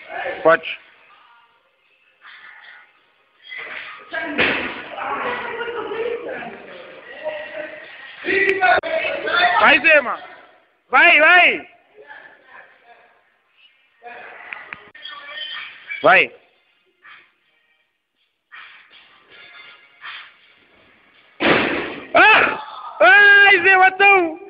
Pode. Vai, Zema. Vai, vai. Vai. Ah! Ai, Zema, então.